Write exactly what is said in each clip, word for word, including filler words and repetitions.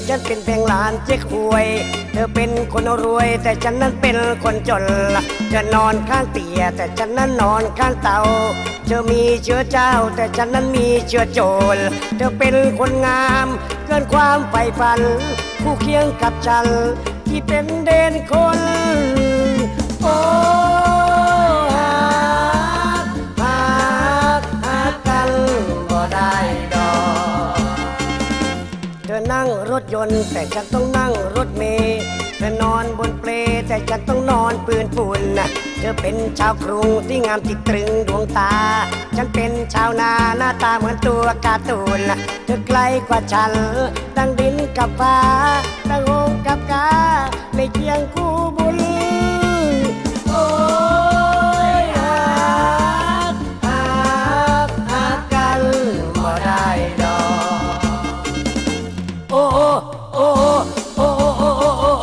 ฉันเป็นเพียงหลานเจ๊กหวยเธอเป็นคนรวยแต่ฉันนั้นเป็นคนจนเธอนอนข้างเตียแต่ฉันนั้นนอนข้างเตาเธอมีเชื้อเจ้าแต่ฉันนั้นมีเชื้อโจรเธอเป็นคนงามเกินความใฝ่ฝันคู่เคียงกับฉันที่เป็นเด่นคนโอ้ฮักฮักฮักกันบ่ได้ดอกเธอนั่งรถยนต์แต่ฉันต้องนั่งรถเมล์เธอนอนบนเปลแต่ฉันต้องนอนปืนฝุ่นเธอเป็นชาวกรุงที่งามติดตรึงดวงตาฉันเป็นชาวนาหน้าตาเหมือนตัวการ์ตูนเธอไกลกว่าฉันดังดินกับฟ้าดังโงกับกาไม่เคียงคู่บุญโอ้ยฮักฮักฮักกันบ่ได้ดอกโอ้โอ้โอ้โอ้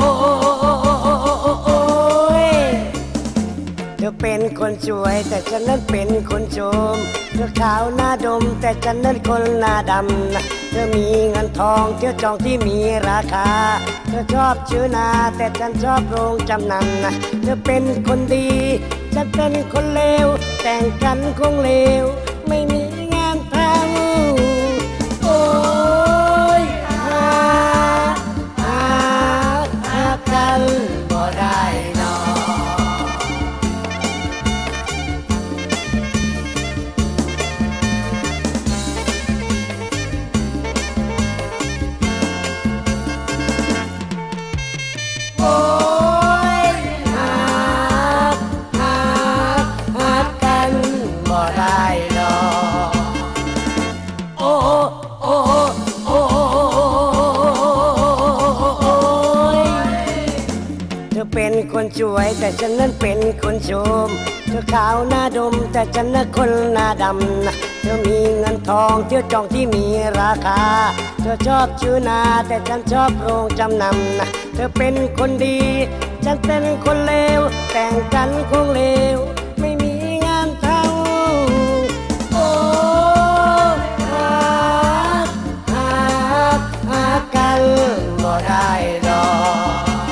เธอเป็นคนสวยแต่ฉันนั้นเป็นคนโจมเธอขาวหน้าดมแต่ฉันนั้นคนหน้าดำเธอมีเงินทองเที่ยวจองที่มีราคาเธอชอบชื่อนาแต่ฉันชอบโรงจำนำเธอเป็นคนดีฉันเป็นคนเลวแต่งกันคงเลวไม่มีงานทำโอ้ยฮักฮักฮักกันบ่ได้ดอกเป็นคนสวยแต่ฉันนั้นเป็นคนโฉมเธอขาวหน้าดมแต่ฉันนั้นคนหน้าดำเธอมีเงินทองเที่ยวจองที่มีราคาเธอชอบชื่อนาแต่ฉันชอบโรงจำนำเธอเป็นคนดีฉันเป็นคนเลวแต่งกันคงเลวไม่มีงานทำโอ้ฮักฮักฮักกันบ่ได้ดอก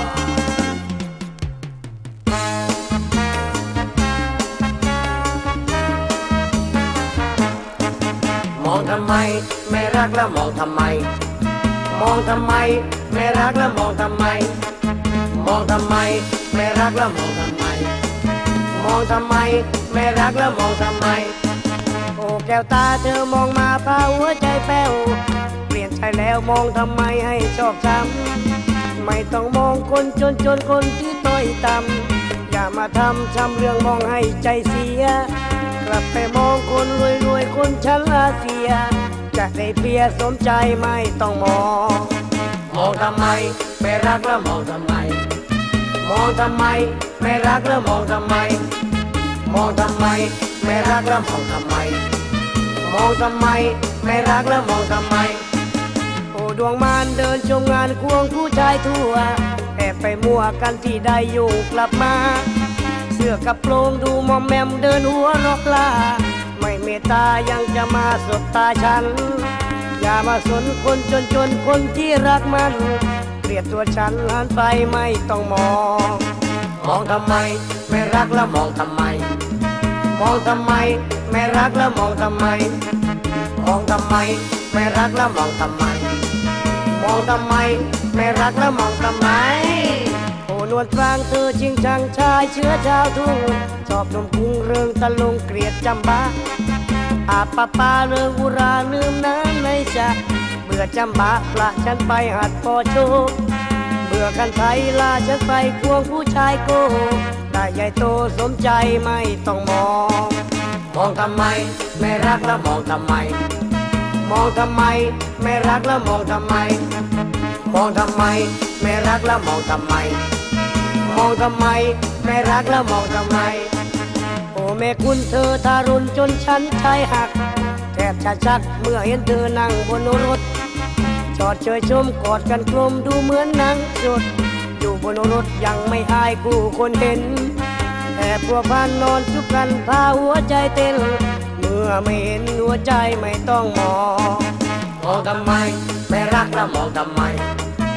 มองทำไมไม่รักแล้วมองทำไมมองทำไมไม่รักแล้วมองทำไมมองทำไมไม่รักแล้วมองทำไมมองทำไมไม่รักแล้วมองทำไมโอ้แก้วตาเธอมองมาพาหัวใจแป้วเปลี่ยนใจแล้วมองทำไมให้ชอบช้ำไม่ต้องมองคนจนจนคนที่ต้อยต่ำอย่ามาทำช้ำเรื่องมองให้ใจเสียกลับไปมองคนรวยรวยคนชั้นอาเซียจะได้เพียสมใจไม่ต้องมองมองทำไมไม่รักแล้วมองทำไมมองทำไมไม่รักแล้วมองทำไมมองทำไมไม่รักแล้วมองทำไมมองทำไมไม่รักแล้วมองทำไมโอ้ดวงมารเดินชมงานควงผู้ชายทั่วแอบไปมั่วกันที่ใดอยู่กลับมาเสื้อกับโปรงดูมอมแมมเดินหัวรอกลาไม่เมตตายังจะมาสบตาฉันอย่ามาสนคนจนจนคนที่รักมันเกลียดตัวฉันหันไปไม่ต้องมองมองทำไมไม่รักแล้วมองทำไมมองทำไมไม่รักแล้วมองทำไมมองทำไมไม่รักแล้วมองทำไมมองทำไมไม่รักแล้วมองทำไมโอ้นวลฟางเธอจริงจังชายเชื้อชาวทุ่งชอบนมกุ้งเริงตะลุงเกลียดจำบาอาปาปาเริงอุราลืมนั้นไม่จะเบื่อจำบาปละฉันไปหัดพอโชคเบื่อกันไทยลาฉันไปควงผู้ชายโกได้ใหญ่โตสมใจไม่ต้องมองมองทำไมไม่รักแล้วมองทำไมมองทำไมไม่รักแล้วมองทำไมมองทำไมไม่รักแล้วมองทำไมมองทำไมไม่รักแล้วมองทำไมโอ้แม่คุณเธอทารุณจนฉันใจหักแทบจะชักเมื่อเห็นเธอนั่งบนรถจอดเชยชมกอดกันกลมดูเหมือนนางสดอยู่บนรถยังไม่อายผู้คนเห็นแต่พวกพันนอนชุบกันพาหัวใจเต้นเมื่อไม่เห็นหัวใจไม่ต้องมองมองทำไมไม่รักแล้วมองทำไม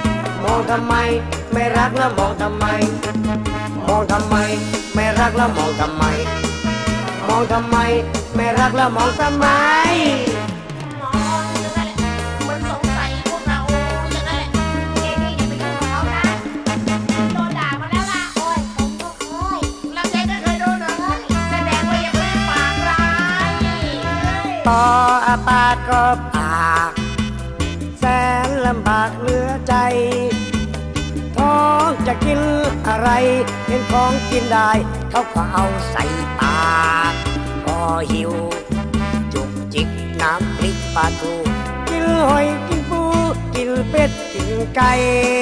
องทำไมไม่รักแล้วมองทำไมมองทำไมไม่รักแล้วมองทำไมมองทำไมไม่รักแล้วมองทำไมมันสงสัยพวกเราอย่างนั้นแหละเจ๊นี่อย่าไปยุ่งกับเขานะโดนด่ามาแล้วล่ะโอ้ยผมก็เคยแล้วเจ๊ก็เคยโดนเหรอแสดงว่ายังไม่ปากร้ายปออาปากก็ปากแสนลำบากเหลือใจท้องจะกินอะไรเห็นของกินได้เขาก็เอาใส่ปากพอหิวจุกจิกน้ำพริกปลาทูกินหอยกินปูกินเป็ดกินไก่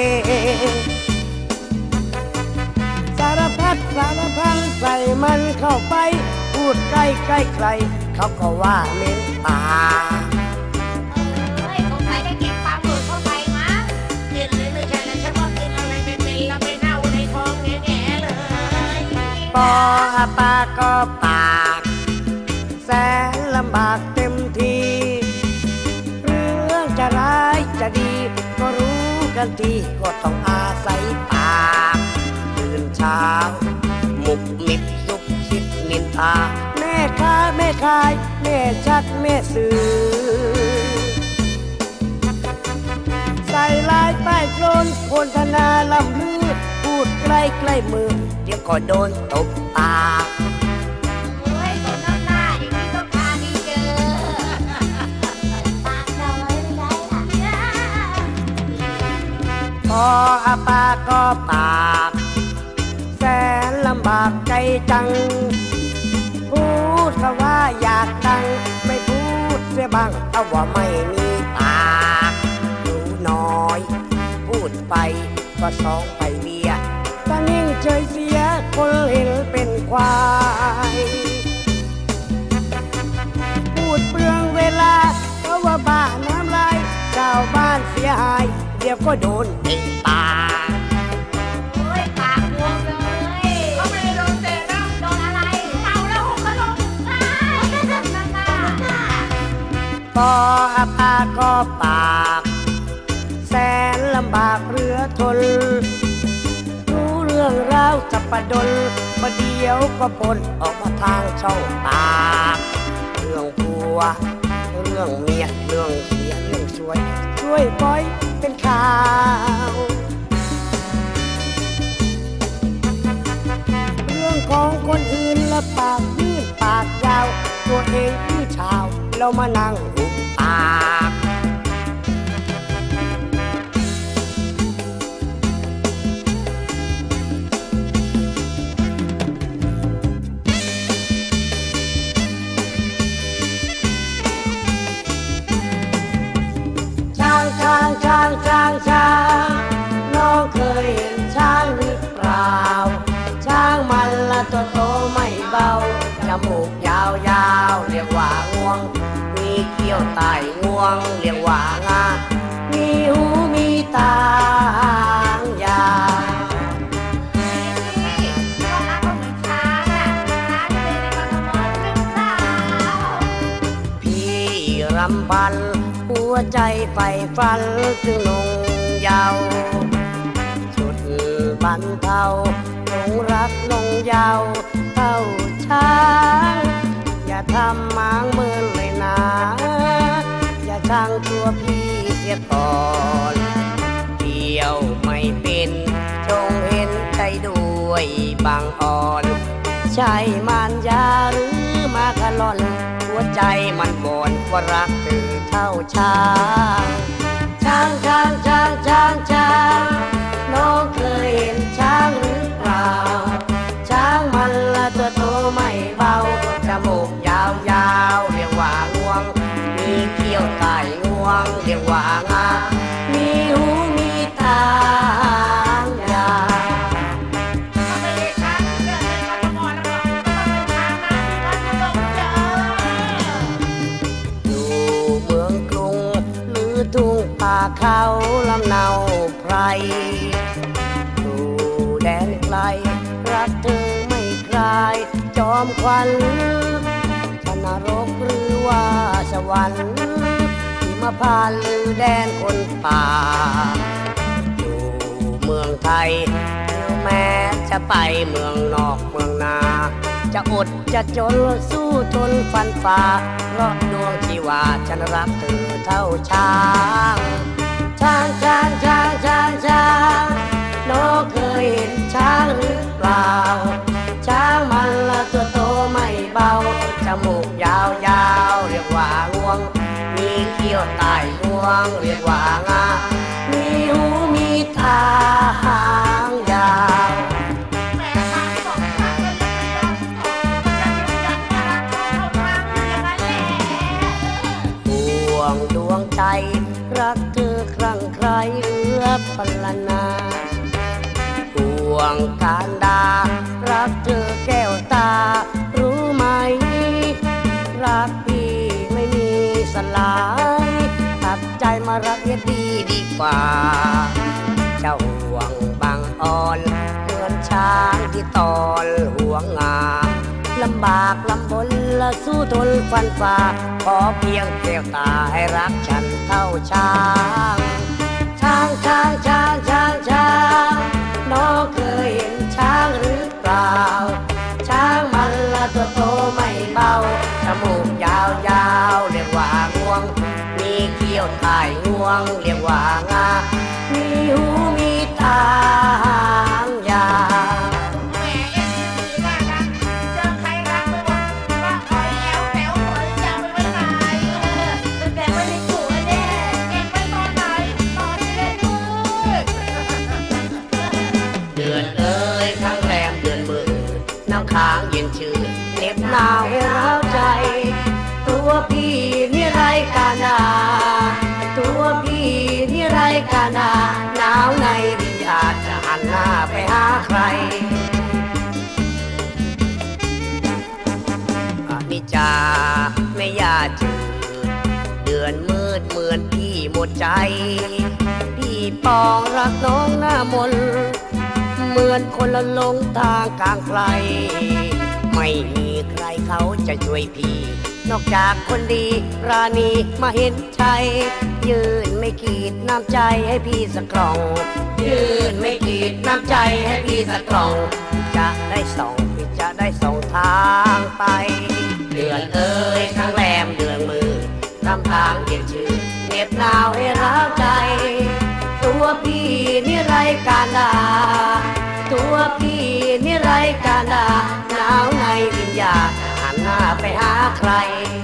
สารพัดสารพันใส่มันเข้าไปพูดใกล้ใกล้ใครเขาก็ว่าเหม็นปากเฮ้ยสงสัยได้กินปลาหมึกเข้าไปมั้งกินเลยไม่ใช่แล้วฉันว่ากินอะไรเป็นๆแล้วไปเน่าในท้องแง่ๆเลยปอปากก็ปากแสนลำบากเต็มทีเรื่องจะร้ายจะดีก็รู้กันทีก็ต้องอาศัยปากตื่นเช้าหมุกมิบซุบซิบนินทาแม่ค้าแม่ขายแม่ชักแม่ซื้อใส่ลายป้ายโคลนโฆษณาลำลือพูดใกล้ใกล้มือเดี๋ยวก็โดนตบปากเฮ้ยคนน้ำหน้าอย่างนี้ต้องพาดีเจอปากน้อยไม่ได้ล่ะพออาปากก็ปากแสนลำบากใจจังพูดคำว่าอยากดังไม่พูดเสียบ้างเอาว่าไม่มีปากรู้น้อยพูดไปก็สองไปเบียถ้านิ่งเฉยเสียคนเห็นเป็นควายพูดเปลืองเวลาเพราะว่าบ้าน้ำลายชาวบ้านเสียหายเดี๋ยวก็โดนเตะปากโอ้ยปากบวมเลยเขาไม่ได้โดนเตะนะโดนอะไรเมาแล้วหกขลมนั่นน่ะปออาปากก็ปากแสนลำบากเรือทนรู้เรื่องราวสับปะดนประเดี๋ยวก็พ้นออกมาทางช่องปากเรื่องผัวเรื่องเมียเรื่องเสียเรื่องช่วยช่วยปล่อยเป็นข่าวเรื่องของคนอื่นละปากยืดปากยาวตัวเองคือชาวเรามานั่งหุบปากช้างช้างช้างช้างน้องเคยเห็นช้างหรือเปล่าช้างมันละตัวโตไม่เบาจมูกยาวยาวเรียกว่างวงมีเขี้ยวไต่งวงเรียกว่างามีหูมีตายาวพี่รำพันหัวใจไฟฟันถึงนงเยาว์สุดบรรเทาหลงรักลงเยาว์เท่าช้างอย่าทำหมางเมินเลยนะอย่าช่างตัวพี่เสียก่อนเกี่ยวไม่เป็นจงเห็นใจด้วยบางอ่อนใช่มารยาหรือมาคลอนหัวใจมันบ่นว่ารักเธอเท่าช้างช้างช้างช้างช้างช้างน้องเคยเห็นช้างหรือเปล่าช้างมันละตัวโตไม่เบาจมูกยาวยาวเรียกว่างวงมีเขี้ยวไต่งวงเรียกว่างามีหูมีตายาวอยู่เมืองกรุงหรือทุ่งป่าเขาลำเนาไพรอยู่แดนไกลรักเธอไม่คลายจอมควันชนรกหรือว่าสวรรค์ที่มาพานลือแดนคนป่าอยู่ไทยถึงแม้จะไปเมืองนอกเมืองนาจะอดจะจนสู้ทนฟันฝ่าเพราะดวงที่ว่าฉันรักเธอเท่าช้างช้างช้างช้างช้างช้างน้องเคยเห็นช้างหรือเปล่าช้างมันละตัวโตไม่เบาจมูกยาวยาวเรียกว่างวงมีเขี้ยวใต้งวงเรียกว่างามีหูมีตาหางยาวแม่ทางสองทางก็ยังไม่ยอมพอจะยืนยันว่ารักเธอเท่านั้นอย่างนั้นแหละห่วงดวงใจรักเธอครั้งใครเอื้อพรรณนาห่วงการดารักเธอแก้วตารู้ไหมรักพี่ไม่มีสลายตัดใจมารักเนี่ยดีดีกว่าเจ้าห่วงบางอ่อนเหมือนช้างที่ตอนห่วงงาลำบากลำบนละสู้ทนฟันฝ่าขอเพียงแก้วตาให้รักฉันเท่าช้างช้างช้างช้างช้างช้างน้องเคยเห็นช้างหรือเปล่าช้างมันละตัวโตไม่เบาจมูกยาวยาวเรียกว่างวงมีเขี้ยวใต้งวงเรียกว่างามีหูมีตาหางยาวแม่เอ็นดีน่ารักเจอใครรักไปหมดรักอ่อยแอวแถวสวยจะไปไว้ไหนตั้งแต่ไว้ในหัวแน่เก็บไว้ตอนไหนตอนเล่นมือเดือนเอ้ยทั้งแรมเดือนมือน้ำค้างเย็นชื่นเหน็บหนาวให้ร้าวใจตัวพี่นี่ไรกานาตัวพี่นี่ไรกานาหนาวในวิญญาณจะหันหน้าไปหาใครอนิจจาไม่ยาจืดเดือนมืดเหมือนพี่หมดใจพี่ปองรักน้องหน้ามนเหมือนคนละลงทางกลางไกลไม่มีใครเขาจะช่วยพี่นอกจากคนดีราณีมาเห็นใจยืนไม่ขีดน้ำใจให้พี่สักกล่องยืนไม่ขีดน้ำใจให้พี่สักกล่องจะได้ส่องพี่จะได้ส่องทางไปเดือนเอ้ยทั้งแรมเดือนมือทำทางเย็นชื่นเหน็บหนาวให้ร้าวใจตัวพี่นี่ไรการดาตัวพี่นี่ไรการดาหนาวในวิญญาณหันหน้าไปหาใคร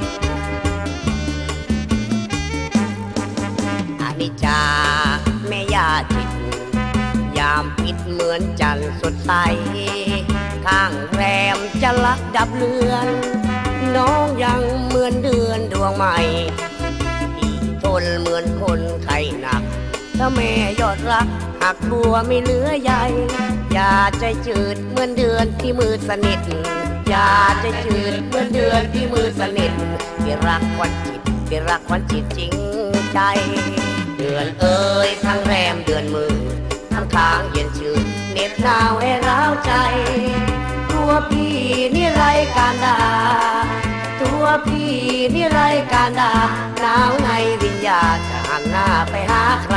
อนิจจาแม่ยาจิตยามปิดเหมือนจันทร์สดใสข้างแรมจะลักดับเลือนน้องยังเหมือนเดือนดวงใหม่พี่ทนเหมือนคนไข้หนักถ้าแม่ยอดรักหักบัวไม่เหลือใยอย่าใจจืดเหมือนเดือนที่มืดสนิทอย่าใจจืดเหมือนเดือนที่มืดสนิทที่รักวันจิตที่รักวันจิตจริงใจเดือนเอ้ยทั้งแรมเดือนมือทั้งค้างเย็นชื่นเหน็บหนาวให้ร้าวใจตัวพี่นี่ไรการดาตัวพี่นี่ไรการดาหนาวในวิญญาณจะหันหน้าไปหาใคร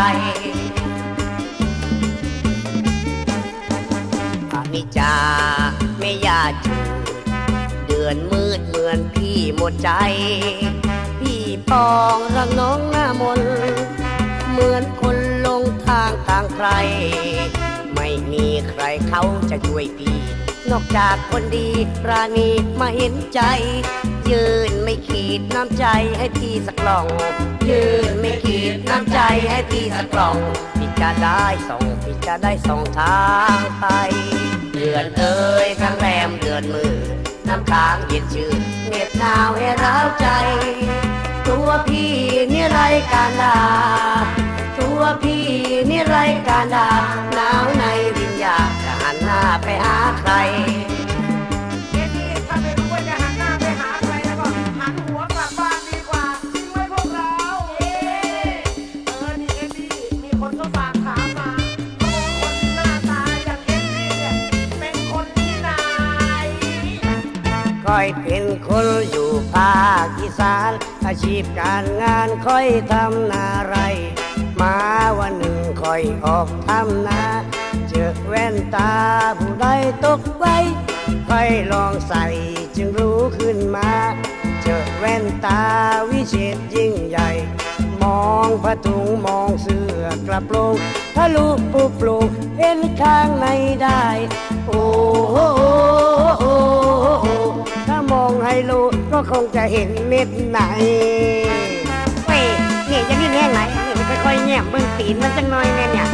อนิจจาไม่ยาจืดเดือนมืดเหมือนพี่หมดใจพี่ปองรักน้องหน้ามนเหมือนคนลงทางทางใครไม่มีใครเขาจะช่วยพี่นอกจากคนดีปราณีมาเห็นใจยืนไม่ขีดน้ำใจให้พี่สักกล่องยืนไม่ขีดน้ำใจให้พี่สักกล่องพี่จะได้ส่งพี่จะได้ส่งทางไปเดือนเอ้ยทั้งแรมเดือนมือน้ำค้างเย็นชื่นเหน็บหนาวให้ร้าวใจตัวพี่นี่ไรการดาตัวพี่นี่ไรการดาหนาวในวิญญาณจะหันหน้าไปหาใครเอ็นดี้ถ้าไม่รู้ว่าจะหันหน้าไปหาใครแล้วก็หันหัวกลับบ้านดีกว่าจริงไหมพวกเราเออนี่เอ็นดี้มีคนก็ฝากถามมาคนหน้าตาอย่างเอ็นดี้เนี่ยเป็นคนที่ไหนค่อยเป็นคนอยู่ภาคอีสานอาชีพการงานค่อยทำนาไรมาวันหนึ่งค่อยออกทำนาเจอแว่นตาผู้ใดตกไว้ค่อยลองใส่จึงรู้ขึ้นมาเจอแว่นตาวิเศษยิ่งใหญ่มองผ้าถุงมองเสื้อกระโปรงทะลุปุโปร่งเห็นข้างในได้โอ้โหถ้ามองให้รู้ก็คงจะเห็นเม็ดไหนเว้ยนี่จะนี่แห้งไหนนี่ค่อยๆแง้มเบิ่งตีนมันจังน้อยแม่เนี่ย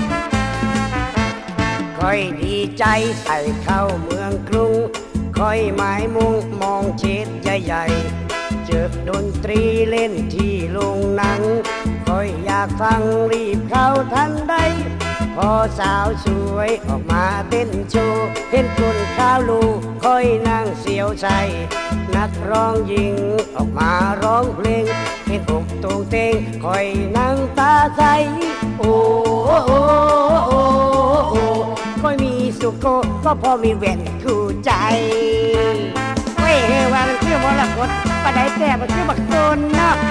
ค่อยดีใจใส่เข้าเมืองกรุงค่อยหมายมุ่งมองเช็ดใหญ่ๆเจอดนตรีเล่นที่โรงหนังค่อยอยากฟังรีบเข้าทันใดพอสาวสวยออกมาเต้นโชว์เห็นคนข้าวลูค่อยนั่งเสียวใจนักร้องหญิงออกมาร้องเพลงเห็นอกตรงเตงค่อยนั่งตาใสโอ้โอ้โอ้ค่อยมีสุขก็พอมีแว่นคู่ใจเว้ยว่ามันคือมรกตปะไดแต่มันคือบักโดนเนาะ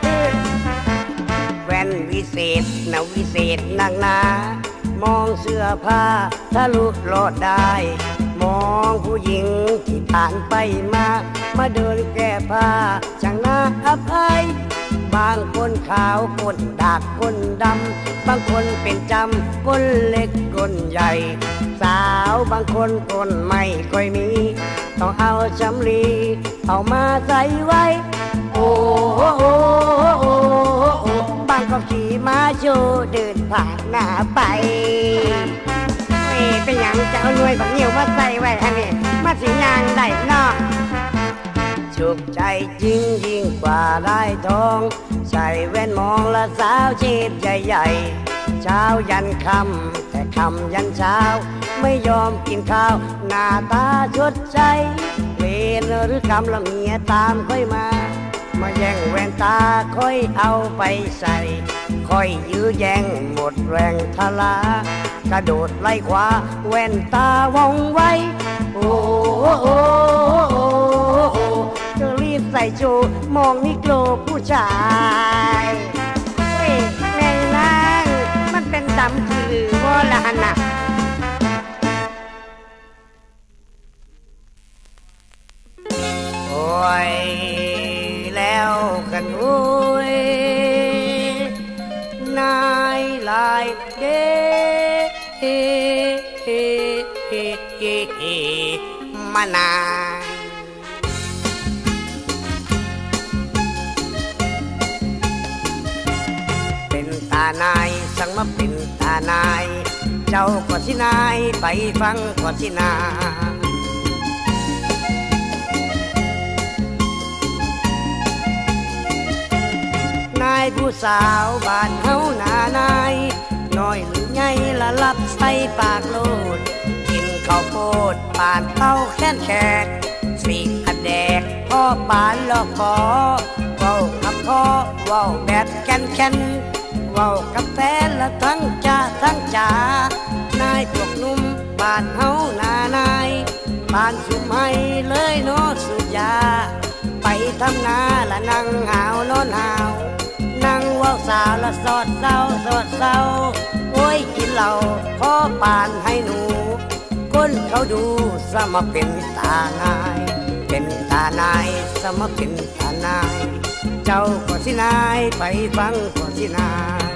แว่นวิเศษนะวิเศษนักหนามองเสื้อผ้าทะลุโลดได้มองผู้หญิงที่ผ่านไปมามาเดินแก้ผ้าช่างน่าอภัยบางคนขาวคนดากคนดำบางคนเป็นจำคนเล็กคนใหญ่สาวบางคนคนไม่ค่อยมีต้องเอาจำลีเอามาใส่ไว้โอ้โอ้โอ้บางก็ขี่ม้าโชว์เดินผ่านหน้าไปเอ้เป็นอย่างจะเอาหน่วยบักเหนียวมาใส่ไว้ฮะนี่มาสิยางได้เนาะฉุกใจจริงยิ่งกว่าได้ทองใส่แว่นมองละสาวเช็ดใหญ่ๆเช้ายันค่ำแต่ค่ำยันเช้าไม่ยอมกินข้าวหน้าตาชดใจเวรหรือกรรมละเมียตามค่อยมามาแย่งแว่นตาค่อยเอาไปใส่ค่อยยื้อแย่งหมดแรงทลากระโดดไล่ขวาแว่นตาวองไว้โอ้โอ้จะรีบใส่โจมองนิโกรผู้ชายเฮ้ยแม่นางมันเป็นดำคือว่าละหันน่ะโอ้ยแล้วกันโอ้ยนายลายเด้มานานเป็นตานายสั่งมาเป็นตานายเจ้าก็สินายไปฟังก็สินานายผู้สาวบ้านเฮาหน้านายน้อยหรือใหญ่ละลับใส่ปากโลดกินข้าวโพดปานเต้าแค้นแขกสีอันแดกพ่อปานลอกคอเว้ากับพ่อเว้าแบบแค้นแค้นเว้ากับแฟนละทั้งจ้าทั้งจ๋านายพวกนุ่มบ้านเฮาหน้านายบ้านสุมให้เลยโนสุยาไปทำนาละนั่งหาวนอนหาวนั่งว่าวสาวละสอดเศร้าสอดเศร้าโอ้ยกินเหล้าพ่อปานให้หนูคนเขาดูสมาเป็นตานายเป็นตานายสมาเป็นตานายเจ้าก็สินายไปฟังก็สินาย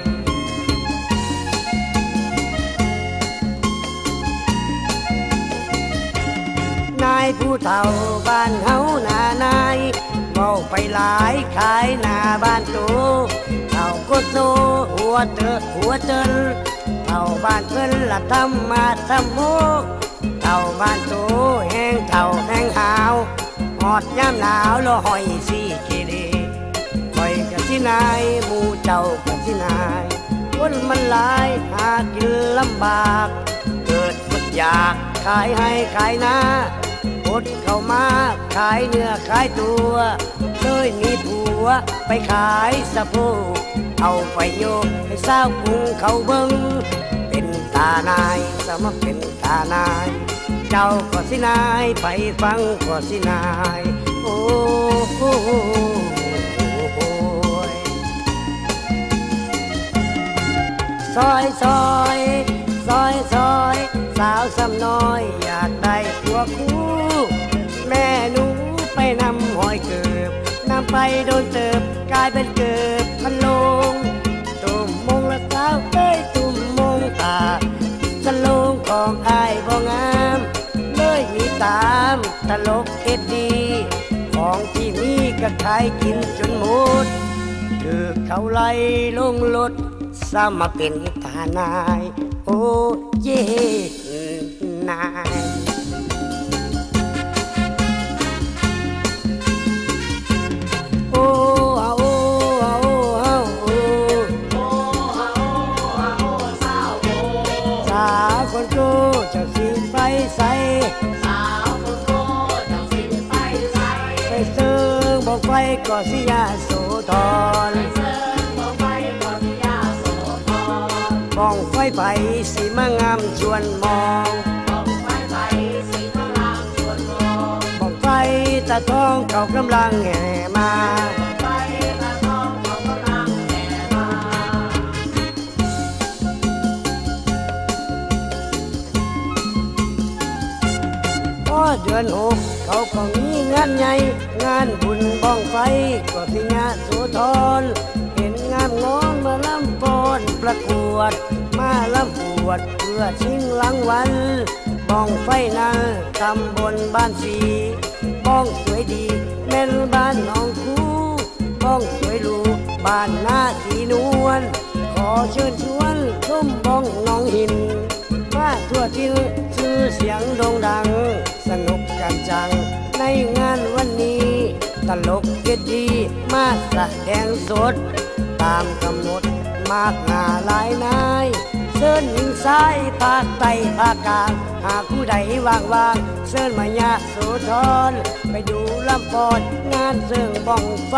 นายผู้เฒ่าบ้านเฮาหน้านายเมาไปหลายขายหน้าบ้านโตเฒ่าก็โตหัวเตอะหัวเตินเฒ่าบ้านเพิ่นละทำมาทำโมเฒ่าบ้านโตแห้งเฒ่าแห้งหาวหอดยามหนาวละหอยสีเกเรคอยกะสินายหมู่เจ้ากะสินายคนมันหลายหากินลำบากเกิดอดอยากขายให้ขายนาอดเข้ามาขายเนื้อขายตัวเลยมีผัวไปขายสะโพกเอาไปโยกให้สาวกรุงเขาเบิ่งเป็นตานายสมเป็นตานายเจ้าก็สินายไปฟังก็สินายโอ้โหซอยซอยซอยซอยสาวซ้ำน้อยอยากได้ผัวคู่แม่หนูไปนำหอยเกิบนำไปโดนเติบกลายเป็นเกิบพันลงตุ่มมงละสาวเอ้ยตุ่มมงตาสลงของอายบ่งามเลยมีตามตลกเอ็ดดีของที่มีก็ขายกินจนหมดถือเขาไล่ลงรถสามาเป็นทานายโอ้เย่นายโอ้อาโอ้อาโอ้อาโอ้โอ้อาโอ้อาโอ้สาวโอ้สาวคนโก้เจ้าสิไปใส่สาวคนโก้เจ้าสิไปใส่ไปเซิงบอกไฟก็สิยาโสธรบ้องไฟไฟสีมางามชวนมองบ้องไฟไฟสีมางามชวนมองบ้องไฟตาทองเขากำลังแห่มาบ้องไฟตาทองเขากำลังแห่มาพอเดือนหกเขาก็มีงานใหญ่งานบุญบ้องไฟก็พิญาโสธรเห็นงามงอนมาลำปอนประกวดมาลำปวดเพื่อชิงรางวัลบ้องไฟนั้นตำบลบ้านสีบ้องสวยดีแม่นบ้านหนองคูบ้องสวยลูบ้านหน้าสีนวลขอเชิญชวนชมบ้องหนองหินมาทั่วทินชื่อเสียงโด่งดังสนุกกันจังในงานวันนี้ตลกเด็ดดีมาแสดงสดตามกำหนดมากหน้าหลายนายเชิญหญิงซ้ายภาคใต้ภาคกลางหากผู้ใดว่างๆเชิญมายะโสธรไปดูลำปอนงานเสิงบ้องไฟ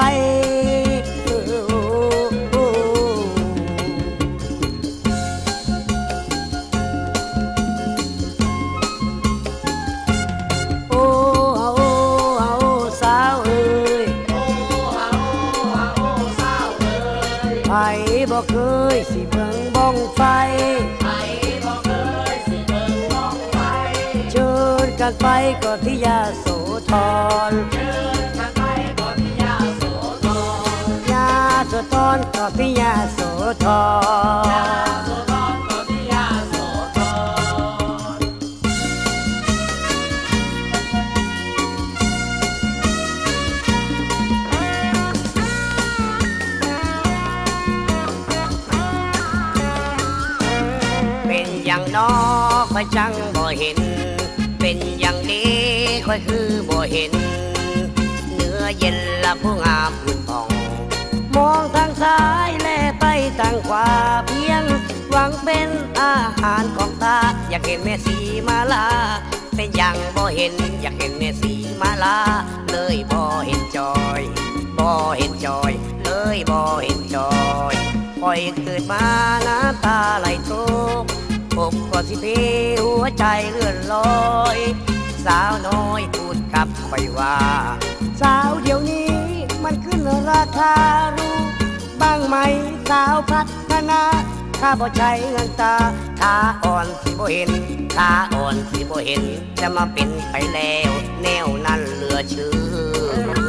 ไผบ่เคยสิเบิ่งบ้องไฟไผบ่เคยสิเบิ่งบ้องไฟเชิญกันไปก็ที่ยาโสธรเชิญกันไปก็ที่ยาโสธรยาโสธรก็ที่ยาโสธรยาโสธรก็ที่ยาโสธรเป็นอย่างน้อค่อยจังบ่เห็นเป็นอย่างนี้ค่อยคือบ่เห็นเนื้อเย็นละผู้งามหุ่นผ่องมองทางซ้ายแลไปทางขวาเพียงหวังเป็นอาหารของตาอยากเห็นแม่สีมาลาเป็นอย่างบ่เห็นอยากเห็นแม่สีมาลาเลยบ่เห็นจอยบ่เห็นจอยเลยบ่เห็นจอยปล่อยเกิดมาน้ำตาไหลตกผมก็สิเพหัวใจเลื่อนลอยสาวน้อยพูดกับข่อยว่าสาวเดี๋ยวนี้มันขึ้นราคารู้บ้างไหมสาวพัฒนาข้าบ่ใช้เงินตาขาอ่อนสิบ่เห็นขาอ่อนสิบ่เห็นจะมาเป็นไปแล้วแนวนั้นเหลือเชื่อ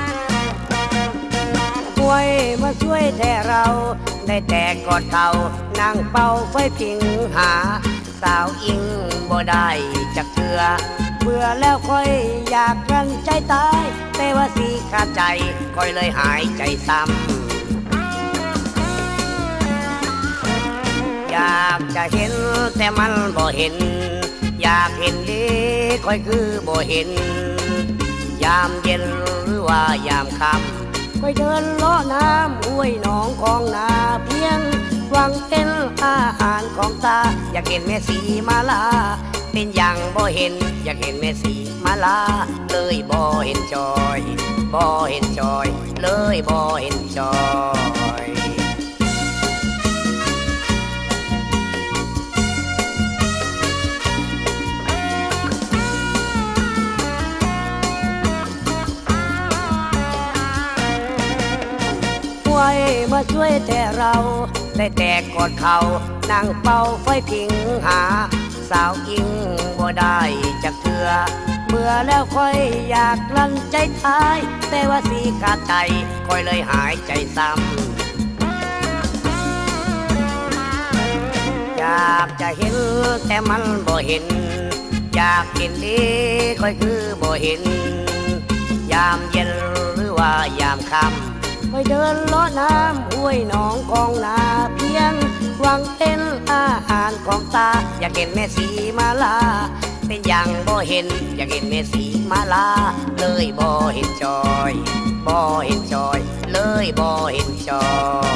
ป่วยมาช่วยแต่เราได้แต่กอดเขานั่งเป่าไฟพิงหาสาวอิงบ่ได้จักเทือเบื่อแล้วค่อยอยากกันใจตายแต่ว่าสิขาดใจค่อยเลยหายใจซ้ำอยากจะเห็นแต่มันบ่เห็นอยากเห็นดีค่อยคือบ่เห็นยามเย็นหรือว่ายามค่ำค่อยเดินเลาะน้ำห้วยหนองของนาเพียงหวังเป็นอาหารของตาอยากเห็นแม่สีมาลาเป็นอย่างบ่เห็นอยากเห็นแม่สีมาลาเลยบ่เห็นจอยบ่เห็นจอยเลยบ่เห็นจอยมาช่วยแต่เราได้แต่กอดเขานั่งเป่าไฟพิงหาสสาวอิงบ่ได้จักเถื่อเบื่อแล้วค่อยอยากลั่นใจทายแต่ว่าสีขาดใจค่อยเลยหายใจซ้ำอยากจะเห็นแต่มันบ่เห็นอยากเห็นดีค่อยคือบ่เห็นยามเย็นหรือว่ายามค่ำค่อยเดินเลาะน้ำห้วยหนองกองนาเพียงหวังเป็นอาหารของตาอยากเห็นแม่สีมาลาเป็นอย่างบ่เห็นอยากเห็นแม่สีมาลาเลยบ่เห็นจอยบ่เห็นจอยเลยบ่เห็นจอย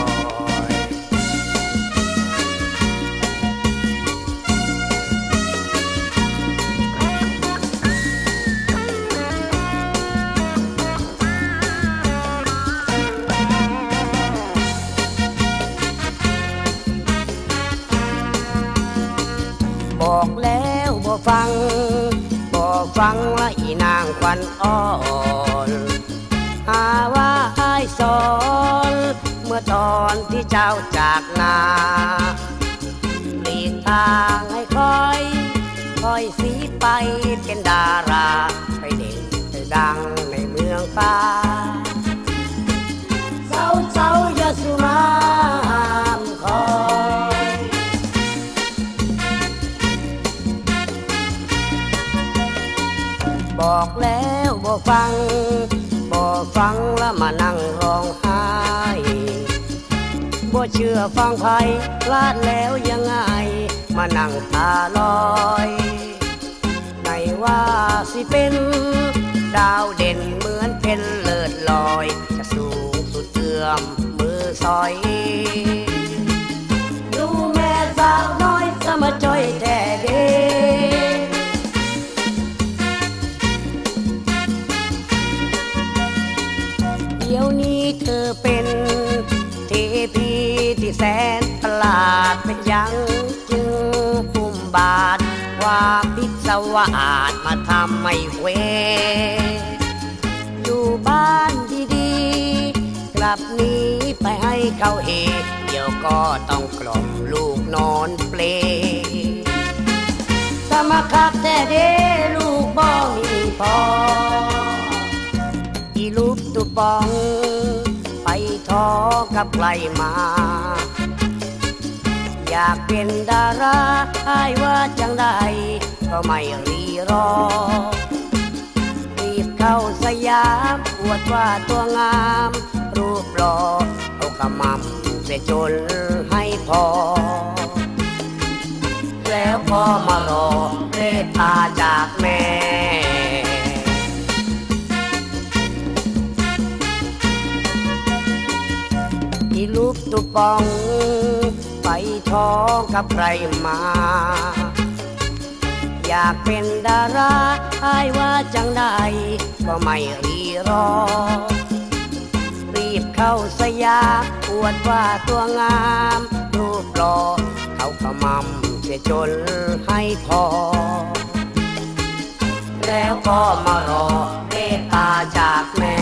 บอกแล้วบ่ฟังบ่ฟังละอีนางควันอ่อนหาว่าอ้ายสอนเมื่อตอนที่เจ้าจากนาหลีกทางให้คอยคอยสีไปเป็นดาราไปเด่นไปดังในเมืองฟ้าเศร้าเศร้าอย่าสุมามคอยบอกแล้วบ่ฟังบ่ฟังแล้วมานั่งร้องไห้บ่เชื่อฟังไผพลาดแล้วยังไงมานั่งตาลอยไหนว่าสิเป็นดาวเด่นเหมือนเป็นเลิศลอยจะสูงสุดเอื้อมมือซอยดูแม่สาวน้อยสมาจ้อยแท้เด้เดี๋ยวนี้เธอเป็นเทพีที่แสนประหลาดเป็นยังจึงปุ่มบาทความพิศวาสมาทำไม่เวอยู่บ้านดีๆกลับหนีไปให้เขาเฮเดี๋ยวก็ต้องกล่อมลูกนอนเปลสมาคักแต่เด้ลูกบ่มีพออีลูกตุปองไปทอกับใครมาอยากเป็นดาราอ้ายว่าจังใดก็ไม่รีรอรีบเข้าสยามอวดว่าตัวงามรูปหล่อเอาขมำเสียจนให้พอแล้วพอมารอเมตตาจากแม่อีลูกตุปองไปท้องกับใครมาอยากเป็นดาราอ้ายว่าจังใดก็ไม่รีรอรีบเข้าสยามอวดว่าตัวงามรูปหล่อเขาขมำเสียจนให้พอแล้วก็มารอเมตตาจากแม่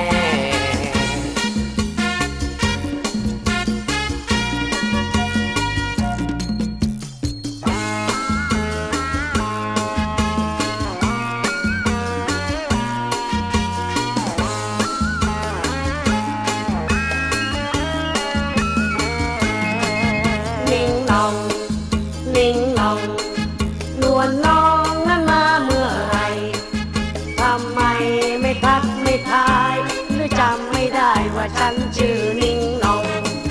นิ่งนองนวลน้องนั้นมาเมื่อไรทำไมไม่ทักไม่ทายหรือจำไม่ได้ว่าฉันชื่อนิ่งนอง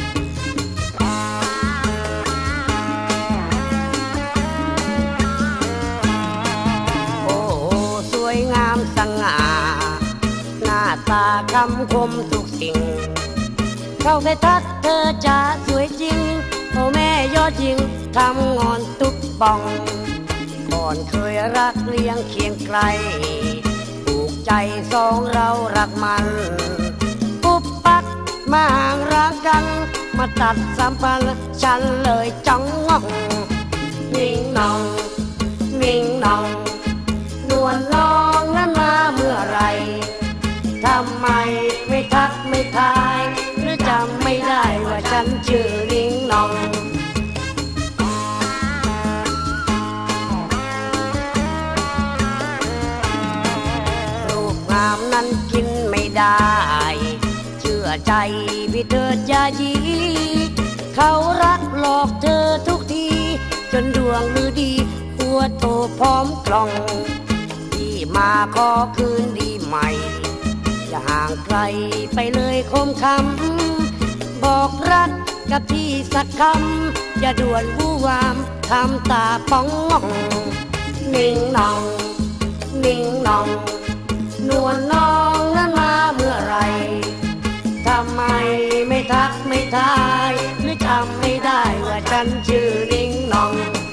โอ้สวยงามสง่าหน้าตาคำคมทุกสิ่งเข้าไปทักเธอจะสวยจริงโอ้แม่ยอดยิงทำงอนทุกบ้องก่อนเคยรักเลี้ยงเคียงไกลผูกใจสองเรารักมันปุ๊บปักมาห่างรักกันมาตัดสัมพันธ์ฉันเลยจ้องงองนิ่งนองนิ่งนองนวลน้องนั้นมาเมื่อไรทำไมไม่ทักไม่ทายหรือจำไม่ได้ว่าฉันชื่อนิ่งนองนั้นกินไม่ได้เชื่อใจพี่เถิดอย่ายีเขารักหลอกเธอทุกทีจนดวงลือดีหัวโตพร้อมกล่องที่มาขอคืนดีใหม่อย่าห่างไกลไปเลยคมคำบอกรักกับพี่สักคำอย่าด่วนวู่วามทำตาป้องงองนิ่งนองนิ่งนองนวลน้องนั้นมาเมื่อไรทำไมไม่ทักไม่ทายหรือจำไม่ได้ว่าฉันชื่อนิ่งนอง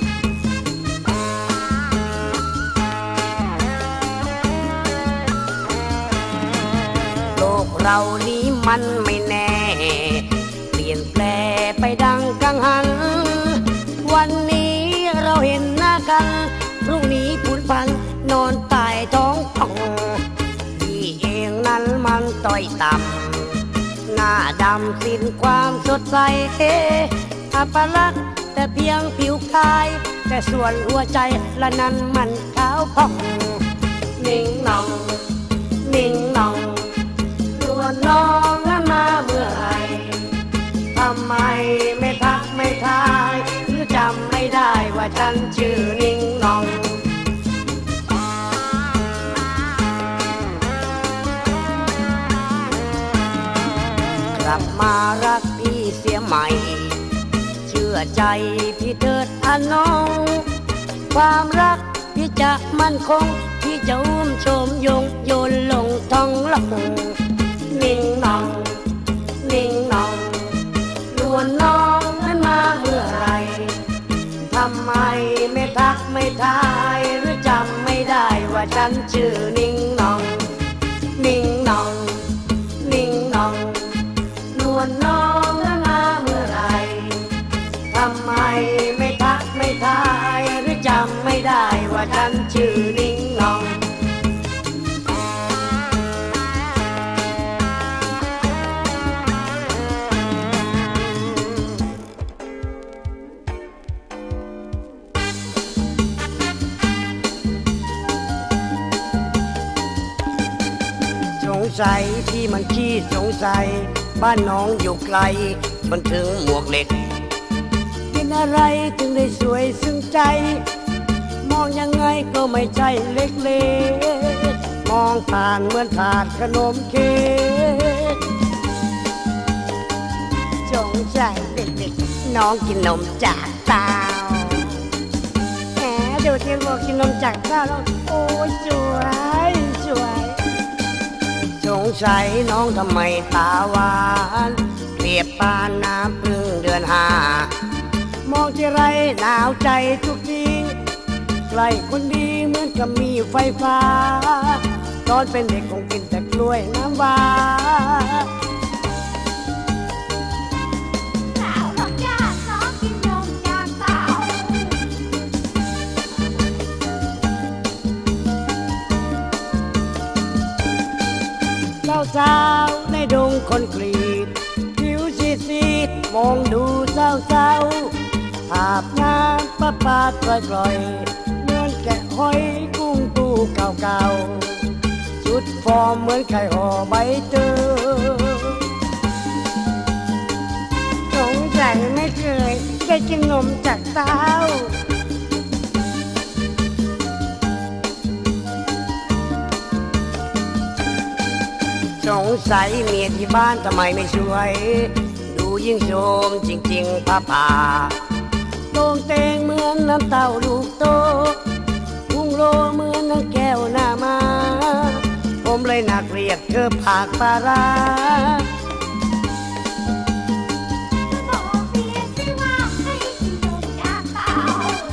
โลกเรานี้มันไม่แน่เปลี่ยนแปลไปดังกังหันวันนี้เราเห็นหน้ากันพรุ่งนี้ผุนพันนอนตายท้องป่องที่เองนั้นมันต้อยต่ำหน้าดำสิ้นความสดใสอัปลักษณ์แต่เพียงผิวกายแต่ส่วนหัวใจละนั้นมันขาวผ่องนิ่งนองนิ่งนองนวลน้องนั้นมาเมื่อไรทำไมไม่ทักไม่ทายหรือจำไม่ได้ว่าฉันชื่อนิ่งนองกลับมารักพี่เสียใหม่เชื่อใจพี่เถิดอน้องความรักพี่จะมั่นคงพี่จะอุ้มชมยงโยนลงท้องหลงนิ่งนองนิ่งนองนวลน้องนั้นมาเมื่อไรทำไมไม่ทักไม่ทายหรือจำไม่ได้ว่าฉันชื่อนิ่งนองนิ่งนองนิ่งนองนวลน้องนั้นมาเมื่อไรทำไมไม่ทักไม่ทายหรือจำไม่ได้ว่าฉันชื่อนิ่งนองสงสัยที่มันขี้สงสัยบ้านน้องอยู่ไกลมันถึงหมวกเหล็กเป็นอะไรถึงได้สวยซึ้งใจมองยังไงก็ไม่ใช่เล็กๆมองผ่านเหมือนถาดขนมเค้กสงสัยเด็กๆน้องกินนมจากเต้าแหมดูที่บอกกินนมจากเต้าแล้วโอ้สวยสวยสงสัยน้องทำไมตาหวานเปรียบปานน้ำพึ่งเดือนห้ามองที่ไรหนาวใจทุกทีใกล้คนดีเหมือนกับมีไฟฟ้าตอนเป็นเด็กคงกินแต่กล้วยน้ำว้าสาวหลอกยากน้องกินนมจากเต้าเจ้าสาวในดงคอนกรีตผิวซีดซีดมองดูเศร้าเศร้าอาบน้ำประปาปล่อยปล่อยเหมือนแกะหอยกุ้งปูเก่าเก่าชุดฟอร์มเหมือนไข่ห่อใบเตยสงสัยไม่เคยได้กินนมจากเต้าสงสัยเมียที่บ้านทำไมไม่ช่วยดูยิ่งโชมจริงๆป้าป่าโต่งเตงเหมือนน้ำเต้าลูกโตพุ่งโลเหมือนน้ำแก้วหน้ามาผมเลยนักเรียกเธอผากปลาร้าบอกเพียงสิว่าให้กินนมจากเต้า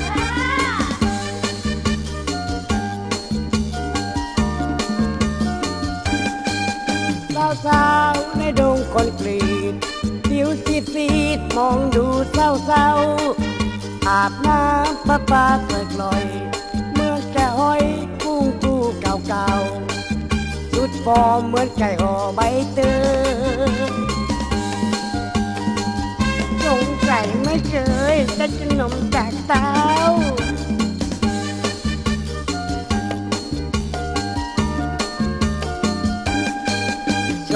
สาวสาวในดงคอนกรีตผิวซีดซีดมองดูเศร้าเศร้าอาบน้ำประปาเกลกลอยเมื่อแก่หอยกุ้งปูเก่าเก่าชุดฟอร์มเหมือนไก่ห่อใบเตยสงสัยไม่เคยได้กินนมจากเต้า ส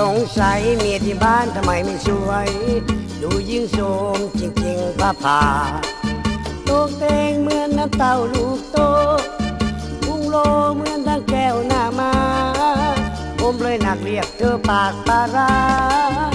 งสัยเมียที่บ้านทำไมไม่ช่วยดูยิ่งโสมจริงๆป้าผ่าโตเตงเหมือนน้ำเต้าลูกโตพุงโลเหมือนดังแก้วหน้ามาผมเลยหนักเรียกเธอปากปลาร้า